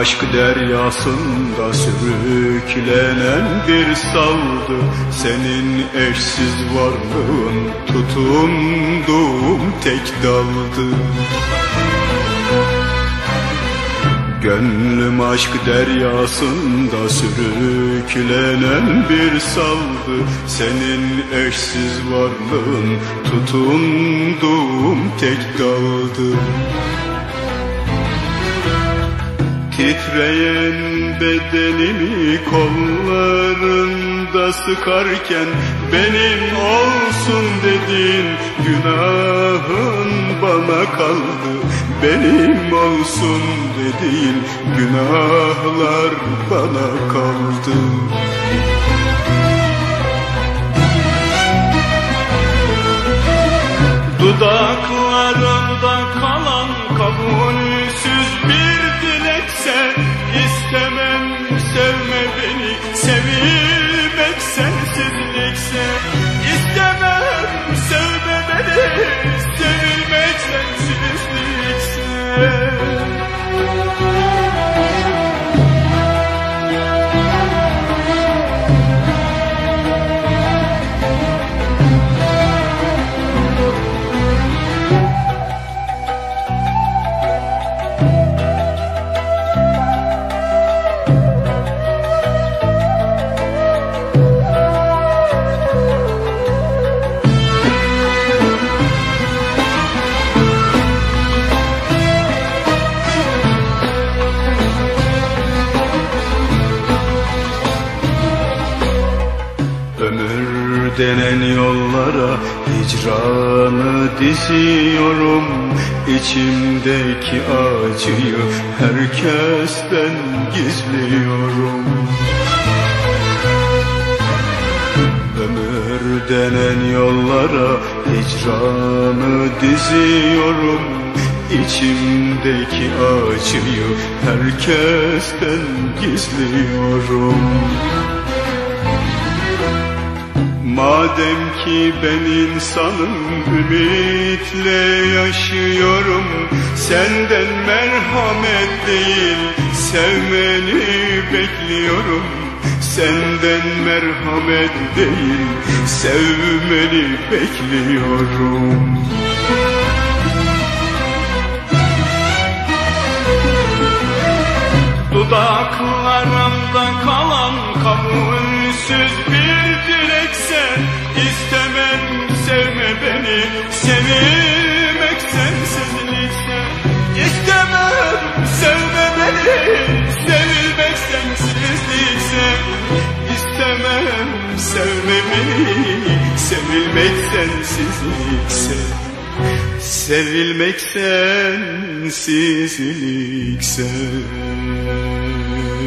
aşk deryasında sürüklenen bir saldı. Senin eşsiz varlığın tutunduğum tek daldı. Gönlüm aşk deryasında sürüklenen bir saldı. Senin eşsiz varlığın tutunduğum tek daldı. Titreyen bedenimi kollarında sıkarken benim olsun dediğin günahın bana kaldı. Benim olsun dediğin günahlar bana kaldı. Dudaklarımda kalan kabulsüz bir dilekse, istemem sevme beni, sevilmek sensizlikse. İstemem sevme beni, sevilmek sensizlikse. Ömür denen yollara hicranı diziyorum. İçimdeki acıyı herkesten gizliyorum. Ömür denen yollara hicranı diziyorum. İçimdeki acıyı herkesten gizliyorum. Madem ki ben insanım, ümitle yaşıyorum. Senden merhamet değil, sevmeni bekliyorum. Senden merhamet değil, sevmeni bekliyorum. Dudaklarımda kalan kabulsüz bir dilekse, istemem sevme beni, sevilmek sensizlikse. İstemem sevme beni, sevilmek sensizlikse. İstemem sevme beni, sevilmek sensizlikse. Sevilmek sensizlikse.